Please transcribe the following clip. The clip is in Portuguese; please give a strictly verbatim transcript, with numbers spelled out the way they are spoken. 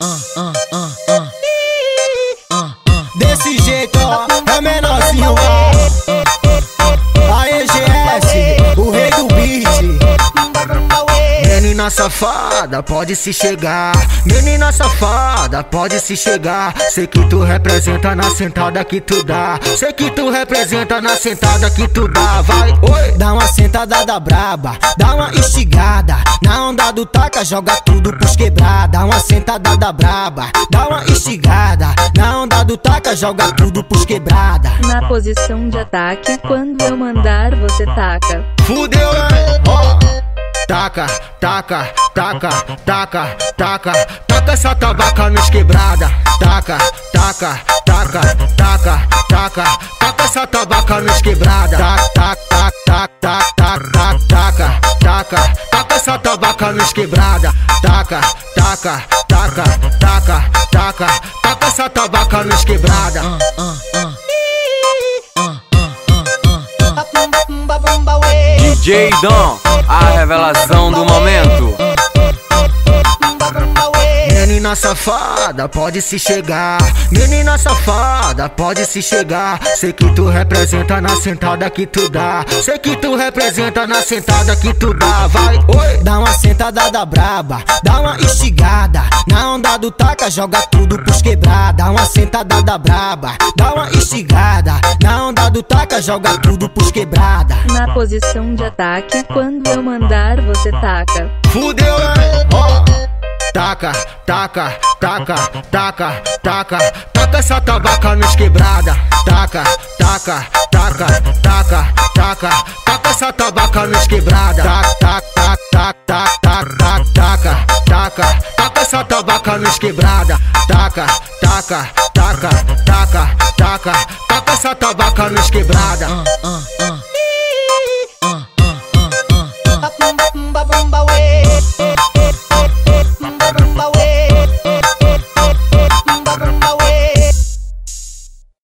Desse jeito, ó, é o menorzinho, ó. A E G S, o rei do beat. Menina safada, pode se chegar. Menina safada, pode se chegar. Sei que tu representa na sentada que tu dá. Sei que tu representa na sentada que tu dá. Vai, oi. Dá uma sentada da braba, dá uma instigada. Na onda do taca, joga tudo pros quebrar. Dá uma sentada da braba, dá uma instigada. Na onda do taca, joga tudo pros quebrada. Na posição de ataque, quando eu mandar, você taca. Fudeu, né? Ó. Taca, taca, taca, taca, taca, taca essa tabaca nos quebrada. Taca, taca, taca, taca, taca, taca essa tabaca nos quebrada. Taca, taca, taca, taca, taca, taca, taca essa tabaca nos quebrada. Taca, taca, taca, taca, taca, taca essa tabaca nos quebrada. D J Dom, a revelação do momento. Menina safada, pode se chegar. Menina safada, pode se chegar. Sei que tu representa na sentada que tu dá. Sei que tu representa na sentada que tu dá. Vai, oi. Dá uma sentada da braba, dá uma instigada. Na onda do taca, joga tudo pros quebrar. Dá uma sentada da braba, dá uma instigada. Na onda do taca, joga tudo pros quebrada. Na posição de ataque, quando eu mandar, você taca. Fudeu, né? Ó. Taca, taca, taca, taca, taca, taca essa tabaca nos quebrada. Taca, taca, taca, taca, taca, taca essa tabaca nos quebrada. Taca, taca, taca, taca, taca, taca, taca essa tabaca nos quebrada. Taca, taca, taca, taca, taca, taca essa tabaca nos quebrada.